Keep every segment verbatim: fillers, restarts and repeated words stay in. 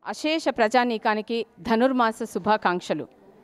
అశేష ప్రజానీకానికి ధనుర్మాస శుభాకాంక్షలు.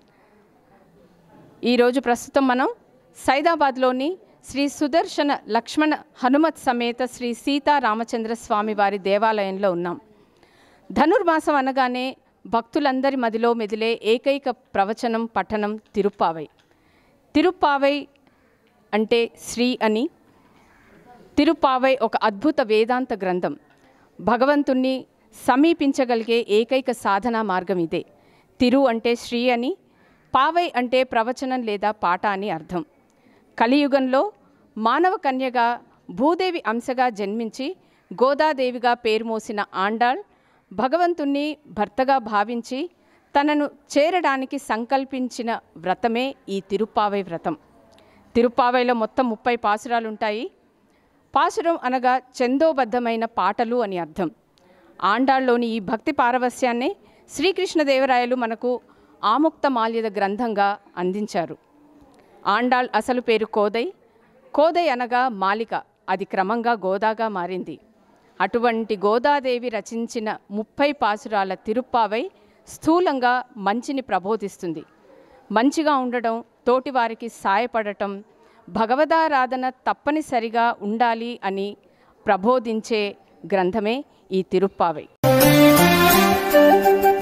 ఈరోజు ప్రస్తుతం మనం సైదాబాద్లోని శ్రీ సుదర్శన లక్ష్మణ హనుమత్ సమేత శ్రీ సీతారామచంద్ర స్వామి వారి దేవాలయంలో ఉన్నాం. ధనుర్మాసం అనగానే భక్తులందరి మదిలో మెదిలే ఏకైక ప్రవచనం పఠనం తిరుప్పావై. తిరుప్పావై అంటే శ్రీ అని. తిరుప్పావై ఒక అద్భుత వేదాంత గ్రంథం. భగవంతుణ్ణి సమీపించగలిగే ఏకైక సాధనా మార్గం ఇదే. తిరు అంటే శ్రీ అని, పావై అంటే ప్రవచనం లేదా పాట అని అర్థం. కలియుగంలో మానవ కన్యగా భూదేవి అంశగా జన్మించి గోదాదేవిగా పేరు మోసిన ఆండాళ్ భగవంతుణ్ణి భర్తగా భావించి తనను చేరడానికి సంకల్పించిన వ్రతమే ఈ తిరుప్పావై వ్రతం. తిరుప్పావైలో మొత్తం ముప్పై పాసురాలు ఉంటాయి. పాసురం అనగా ఛందోబద్ధమైన పాటలు అని అర్థం. ఆండాళ్ళలోని ఈ భక్తి పారవస్యాన్ని శ్రీకృష్ణదేవరాయలు మనకు ఆముక్త మాల్యద గ్రంథంగా అందించారు. ఆండాళ్ అసలు పేరు కోదై. కోదై అనగా మాలిక. అది క్రమంగా గోదాగా మారింది. అటువంటి గోదాదేవి రచించిన ముప్పై పాసురాల తిరుప్పావై స్థూలంగా మంచిని ప్రబోధిస్తుంది. మంచిగా ఉండడం, తోటివారికి సాయపడటం, భగవదారాధన తప్పనిసరిగా ఉండాలి అని ప్రబోధించే గ్రంథమే ఈ తిరుప్పావై.